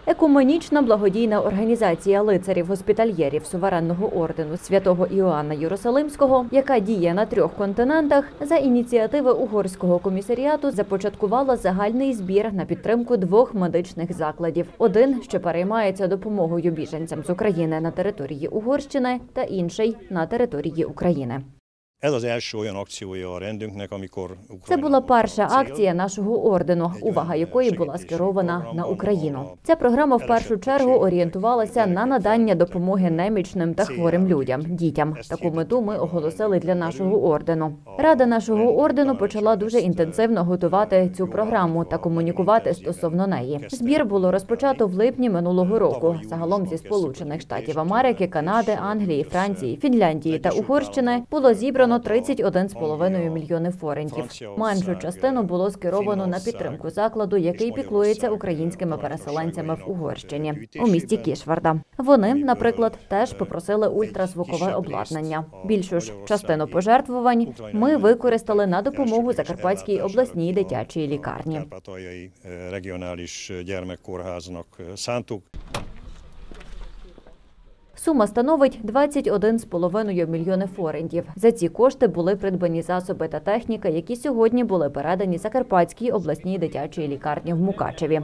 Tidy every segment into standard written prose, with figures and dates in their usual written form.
Екуменічна благодійна організація лицарів-госпітальєрів Суверенного ордену святого Іоанна Єрусалимського, яка діє на 3 континентах, за ініціативи Угорського комісаріату започаткувала загальний збір на підтримку 2 медичних закладів. Один, що переймається допомогою біженцям з України на території Угорщини, та інший на території України. Це була перша акція нашого ордену, увага якої була скерована на Україну. Ця програма в першу чергу орієнтувалася на надання допомоги немічним та хворим людям, дітям. Таку мету ми оголосили для нашого ордену. Рада нашого ордену почала дуже інтенсивно готувати цю програму та комунікувати стосовно неї. Збір було розпочато в липні минулого року. Загалом зі Сполучених Штатів Америки, Канади, Англії, Франції, Фінляндії та Угорщини було зібрано 31,5 мільйони форинтів. Меншу частину було скеровано на підтримку закладу, який піклується українськими переселенцями в Угорщині, у місті Кішварда. Вони, наприклад, теж попросили ультразвукове обладнання. Більшу ж частину пожертвувань ми використали на допомогу Закарпатській обласній дитячій лікарні. Сума становить 21,5 мільйони форинтів. За ці кошти були придбані засоби та техніка, які сьогодні були передані Закарпатській обласній дитячій лікарні в Мукачеві.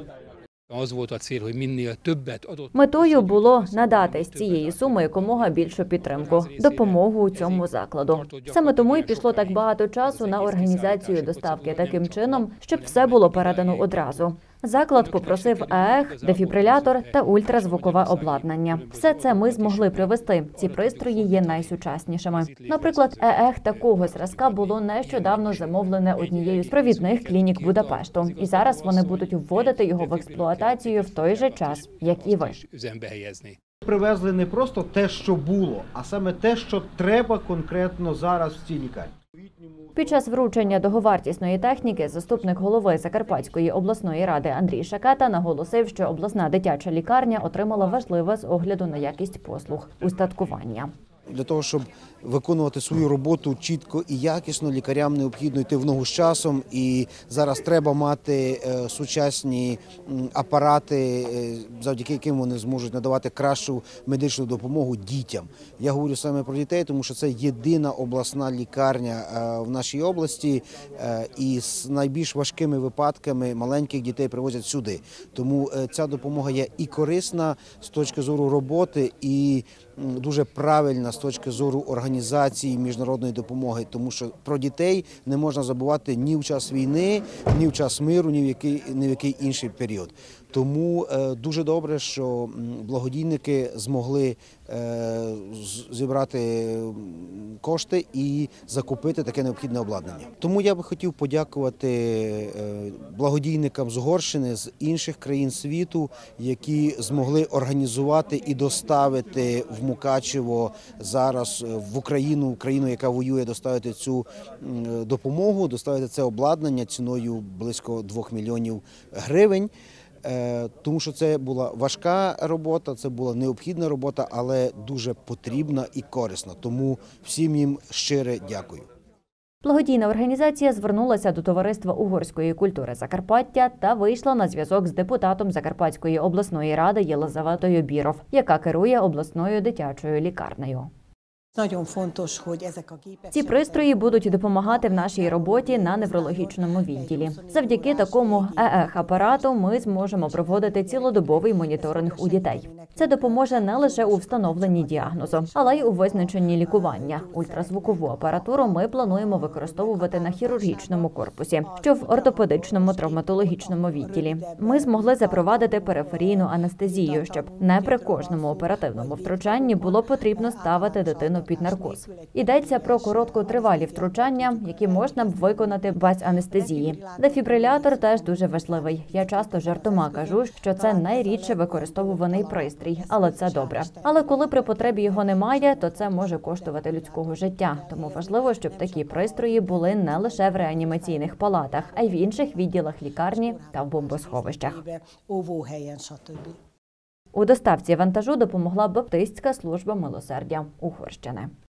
Метою було надати з цієї суми якомога більшу підтримку, допомогу цьому закладу. Саме тому і пішло так багато часу на організацію доставки таким чином, щоб все було передано одразу. Заклад попросив ЕЕГ, дефібрилятор та ультразвукове обладнання. Все це ми змогли привезти. Ці пристрої є найсучаснішими. Наприклад, ЕЕГ такого зразка було нещодавно замовлене однією з провідних клінік Будапешту. І зараз вони будуть вводити його в експлуатацію в той же час, як і ви. Привезли не просто те, що було, а саме те, що треба конкретно зараз в цій лікарні. Під час вручення договартісної техніки заступник голови Закарпатської обласної ради Андрій Шакета наголосив, що обласна дитяча лікарня отримала важливе з огляду на якість послуг – устаткування. Для того, щоб виконувати свою роботу чітко і якісно, лікарям необхідно йти в ногу з часом. І зараз треба мати сучасні апарати, завдяки яким вони зможуть надавати кращу медичну допомогу дітям. Я говорю саме про дітей, тому що це єдина обласна лікарня в нашій області. І з найбільш важкими випадками маленьких дітей привозять сюди. Тому ця допомога є і корисна з точки зору роботи, і дуже правильна з точки зору організації міжнародної допомоги, тому що про дітей не можна забувати ні в час війни, ні в час миру, ні в який інший період. Тому дуже добре, що благодійники змогли зібрати кошти і закупити таке необхідне обладнання. Тому я би хотів подякувати благодійникам з Угорщини, з інших країн світу, які змогли організувати і доставити в Мукачево зараз в Україну, яка воює, доставити цю допомогу, доставити це обладнання ціною близько 2 мільйонів гривень. Тому що це була важка робота, це була необхідна робота, але дуже потрібна і корисна. Тому всім їм щире дякую. Благодійна організація звернулася до Товариства угорської культури Закарпаття та вийшла на зв'язок з депутатом Закарпатської обласної ради Єлизаветою Біров, яка керує обласною дитячою лікарнею. Ці пристрої будуть допомагати в нашій роботі на неврологічному відділі. Завдяки такому ЕЕГ-апарату ми зможемо проводити цілодобовий моніторинг у дітей. Це допоможе не лише у встановленні діагнозу, але й у визначенні лікування. Ультразвукову апаратуру ми плануємо використовувати на хірургічному корпусі, що в ортопедичному травматологічному відділі. Ми змогли запровадити периферійну анестезію, щоб не при кожному оперативному втручанні було потрібно ставити дитину під наркоз. Йдеться про короткотривалі втручання, які можна б виконати без анестезії. Дефібрилятор теж дуже важливий. Я часто жартома кажу, що це найрідше використовуваний пристрій, але це добре. Але коли при потребі його немає, то це може коштувати людського життя. Тому важливо, щоб такі пристрої були не лише в реанімаційних палатах, а й в інших відділах лікарні та в бомбосховищах. У доставці вантажу допомогла Баптистська служба милосердя Угорщини.